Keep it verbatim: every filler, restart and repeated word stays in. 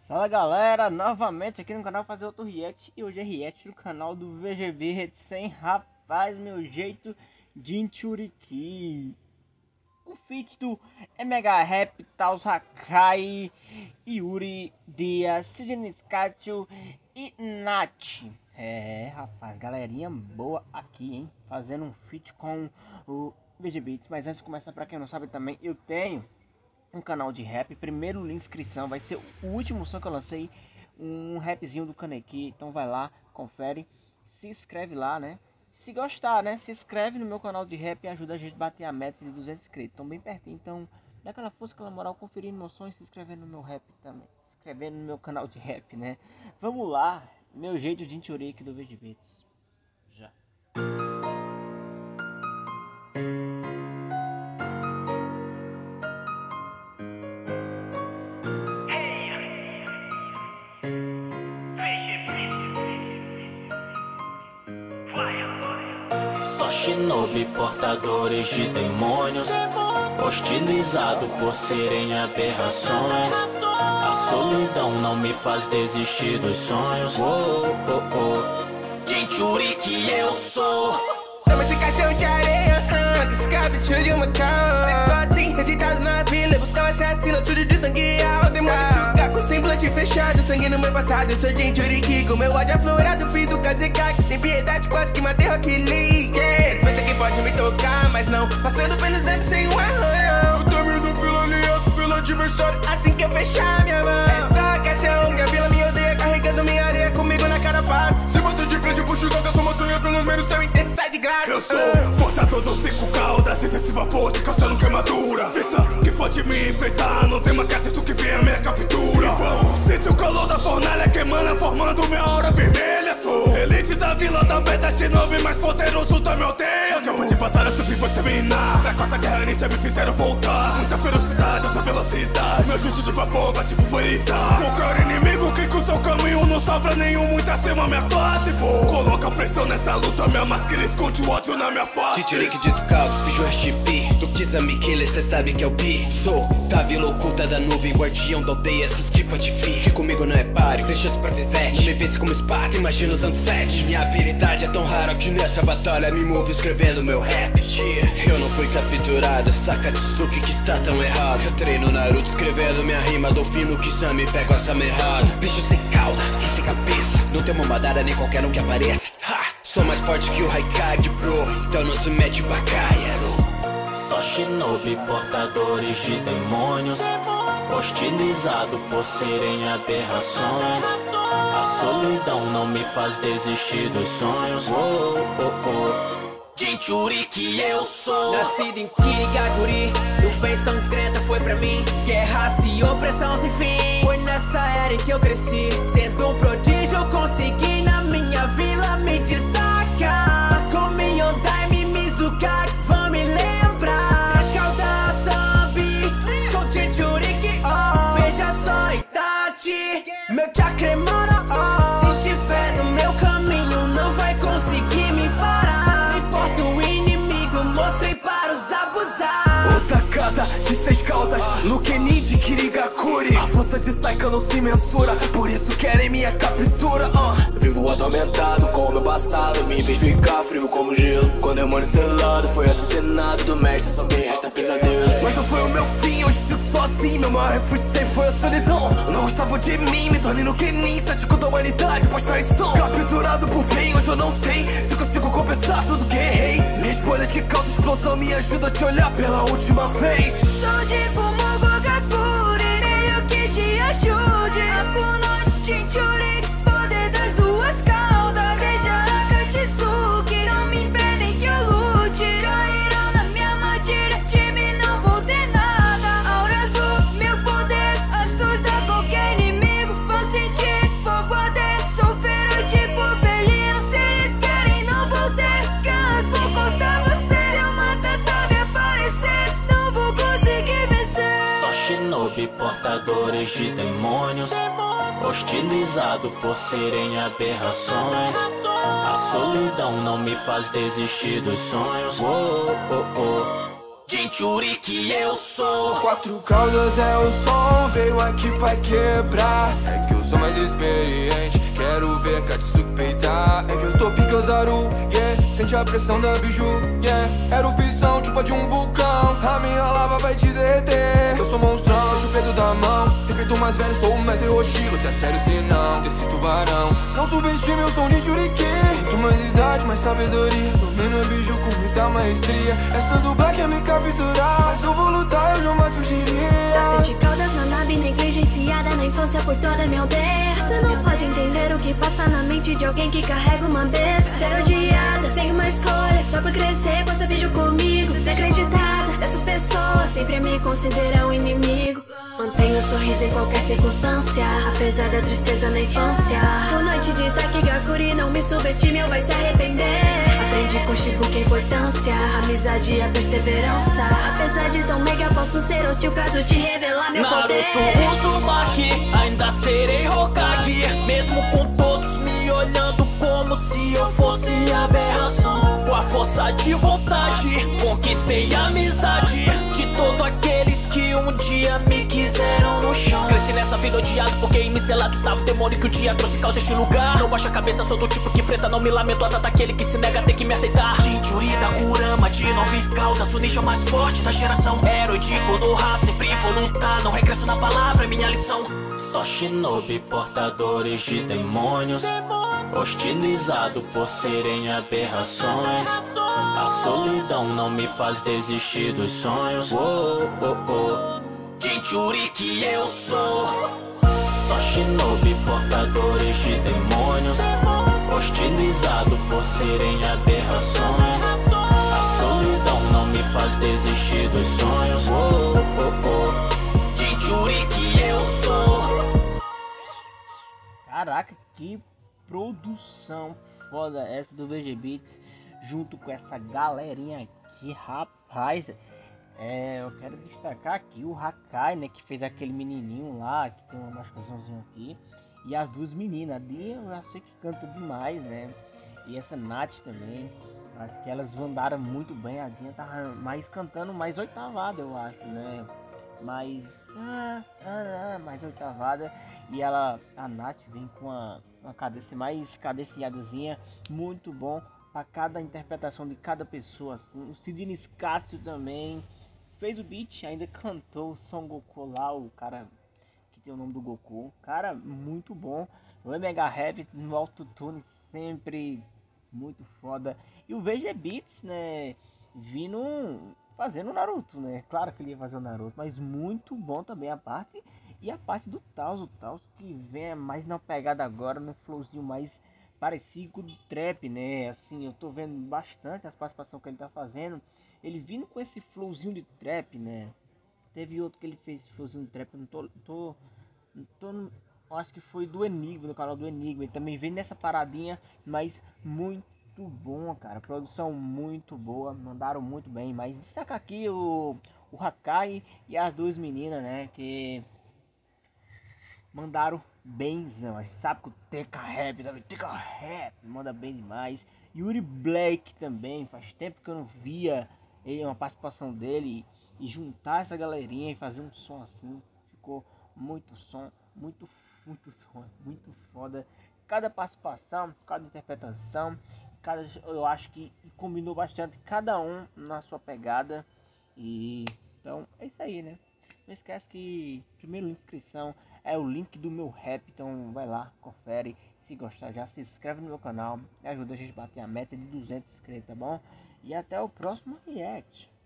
Fala galera, novamente aqui no canal fazer outro react. E hoje é react no canal do V G B cem. Rapaz, meu jeito de Jinchuriki. O feat do Mega Rap, Taos Hakai, Yuri, Dia, Sidney Skachu e Nath. É, rapaz, galerinha boa aqui, hein? Fazendo um feat com o V G Beats. Mas antes de começar, pra quem não sabe também, eu tenho um canal de rap. Primeiro link inscrição, vai ser o último som que eu lancei, um rapzinho do Kaneki. Então vai lá, confere, se inscreve lá, né? Se gostar, né? Se inscreve no meu canal de rap e ajuda a gente a bater a meta de duzentos inscritos. Estão bem pertinho, então dá aquela força, aquela moral, conferindo meus sons e se inscrevendo no meu rap também. Se inscrevendo no meu canal de rap, né? Vamos lá, meu jeito de Jinchuriki do V G Beats. Já. Só shinobi portadores de demônios, hostilizado por serem aberrações. A solidão não me faz desistir dos sonhos. Oh, oh, oh. Jinchuriki eu sou. Toma esse caixão de areia, uh, escape de uma cama. Sozinho, rejeitado na vila, buscava chacina, tudo de sangue ao demônio. Sugar com semblante fechado, sangue no meu passado. Eu sou Jinchuriki, com meu ódio aflorado, filho do Kazekage. Sem piedade, quase que matei Rock Lee. Yeah. Pensa que pode me tocar, mas não. Passando pelos anos sem um arranhão. Eu termino pelo aliado, pelo adversário. Assim que eu fechar minha mão. É só caixão, minha vila me odeia, carregando minha areia comigo na carapaça. Se bater de frente, puxo da sua maçanha, pelo menos seu inteiro sai de graça. Eu sou portador do cinco caudas, desse vapor te causando queimadura. Pensa que pode me enfrentar, não tem uma casa, isso que vem a minha captura. Sente o calor da fornalha queimando, formando minha aura vermelha. Sou elite da vila da beta, shinobi mais poderoso da minha aldeia. Campo de batalha, subi você minar. Na quarta guerra ninja me fizeram voltar. Muita ferocidade, essa velocidade, meu justo de vapor vai te pulverizar. Qualquer inimigo que cruza o caminho não sofre nenhum, muito acima minha classe. Vou coloca pressão nessa luta, minha máscara esconde o ódio na minha face. Jinchuriki dito caos, fijo R G P. Tu quis me killer, cê sabe que é o P. Sou da vila oculta da nuvem, guardião da aldeia, essas que pode vir. Que comigo não é páreo, sem chance pra pivete. Não me vence como Esparta, imagina usando sete. Minha habilidade é tão rara que nessa batalha me movo escrevendo meu rap. Yeah. Eu não fui capturado, Sakatsuki que está tão errado. Eu treino Naruto escrevendo minha rima, Dolfino que me pega essa errado. Bicho sem cauda, que sem cabeça, não tem uma madara nem qualquer um que apareça. Ha! Sou mais forte que o Haikage, bro, então não se mete pra cá, yaro. Só shinobi portadores de demônios, hostilizado por serem aberrações. A solidão não me faz desistir dos sonhos. Oh, oh, oh. Jinchuriki eu sou. Nascido em Kirigaguri, nuvem sangrenta foi pra mim. Guerra e opressão sem fim. Foi nessa era em que eu cresci. Sendo um prodígio eu consegui na minha vila me destacar. Com Miyondai, Mizukage, vão me lembrar. Escalda Zambi, sou Jinchuriki, oh. Veja só Itachi, meu chakra emana, oh. Se estiver no meu caminho não vai conseguir me parar. De seis caudas, Lukenin de Kirigakuri. A força de Saika não se mensura, por isso querem minha captura. uh. Vivo atormentado com o meu passado, me fez ficar frio como gelo. Com o demônio selado, foi assassinado do mestre, só me resta pesadelo. Mas não foi o meu fim, hoje sinto sozinho. Meu maior refúgio sempre foi a solidão. Não gostavam de mim, me tornei Lukenin, cético da humanidade, pós traição. Capturado por bem, hoje eu não sei se consigo compensar tudo que errei. Minhas bolhas que causam explosão me ajudam a te olhar pela última vez. Sou tipo Mogogakure, irei o que te ajude. Akuno Jinchuriki, poder das duas caudas. Seja Akatsuki, não me impedem que eu lute. Caíram na minha armadilha, time não vou ter nada. Aura azul, meu poder, assusta qualquer inimigo. Vou sentir fogo arder, sou feroz tipo felino. Se eles querem não vou ter canto, vou cortar você. Se eu matar Tabi aparecer, não vou conseguir vencer. Só shinobi portadores de demônios, hostilizado por serem aberrações. A solidão não me faz desistir dos sonhos. Oh, oh, oh. Jinchuri que eu sou. Quatro caudas é o som, veio aqui pra quebrar. É que eu sou mais experiente, quero ver Katsuki peitar. É que eu tô pique Ozaru, yeah. Sente a pressão da biju, yeah. Erupção tipo de um vulcão, a minha lava vai te derreter. Eu sou monstrão, deixa o peso da mão. Respeito o mais velho, sou o mestre Roshilo. Te é sério se não, desse tubarão. Não subestime o som de Jinchuriki. Muito mais idade, mais sabedoria. Domino o biju com muita maestria. Essa do Black é me capturar, mas eu vou lutar, eu jamais fugiria. Tá sete caudas na nave, negligenciada na infância por toda minha aldeia. Você não pode entender o que passa na mente de alguém que carrega uma besta. Ser odiada, sem uma escolha, só por crescer com essa beijo comigo. Desacreditada, essas pessoas sempre me consideram inimigo. Mantenho o sorriso em qualquer circunstância, apesar da tristeza na infância. Por noite de Takigakuri, não me subestime ou vai se arrepender. Aprendi com Shibuya a importância, a amizade e a perseverança. Apesar de tão mega, posso ser hostil caso te revelar meu poder. Naruto Uzumaki, ainda serei Hokage. Mesmo com todos me olhando como se eu fosse aberração. Com a força de vontade, conquistei a amizade de todos aqueles que um dia me quiseram no chão. Cresci nessa vida odiado porque em mim selado estava o demônio que o dia trouxe causa este lugar. Não baixa a cabeça, sou do tipo que enfrenta, não me lamento. Asa daquele que se nega a ter que me aceitar. Jinchuri da Kurama, de nove caudas, o ninja mais forte da geração. Herói de Konoha, sempre vou lutar, não regresso na palavra, é minha lição. Só shinobi portadores de demônios, hostilizado por serem aberrações. A solidão não me faz desistir dos sonhos. Oh, oh, oh. Jinchuri que eu sou. Só shinobi portadores de demônios, hostilizado por serem aberrações. A solidão não me faz desistir dos sonhos. Oh, oh, oh. Jinchuri que eu sou. Caraca, que produção foda essa do V G Beats, junto com essa galerinha aqui, rapaz. É, eu quero destacar aqui o Hakai, né, que fez aquele menininho lá, que tem uma machucaçãozinha aqui, e as duas meninas, a Dia eu já sei que canta demais, né, e essa Nath também, acho que elas mandaram muito bem. A Dinha tava mais cantando mais oitavada, eu acho, né, mais, ah, ah, ah, mais oitavada, e ela, a Nath vem com uma, uma cadência mais cadenciadazinha, muito bom para cada interpretação de cada pessoa, assim. O Sidney Scácio também fez o beat, ainda cantou o Son Goku lá, o cara que tem o nome do Goku, cara, muito bom. O Mega Rap no autotune sempre muito foda. E o V G Beats, né, vindo fazendo o Naruto, né, claro que ele ia fazer o Naruto, mas muito bom também a parte. E a parte do Taos, o Taos que vem mais na pegada agora, no flowzinho mais parecido com o trap, né, assim, eu tô vendo bastante as participações que ele tá fazendo, ele vindo com esse flowzinho de trap, né. Teve outro que ele fez esse flowzinho de trap, eu não tô, tô, não tô, acho que foi do Enigma, no canal do Enigma, ele também vem nessa paradinha, mas muito bom, cara, produção muito boa, mandaram muito bem. Mas destaca aqui o, o Hakai e as duas meninas, né, que mandaram benzão. A gente sabe que o T K Rap também, T K Rap manda bem demais. Yuri Black também, faz tempo que eu não via ele, uma participação dele, e juntar essa galerinha e fazer um som assim, ficou muito som, muito, muito som, muito foda. Cada participação, cada interpretação, cada, eu acho que combinou bastante, cada um na sua pegada. E então é isso aí, né? Não esquece que primeiro inscrição é o link do meu rap, então vai lá, confere. Se gostar, já se inscreve no meu canal, ajuda a gente a bater a meta de duzentos inscritos, tá bom? E até o próximo react.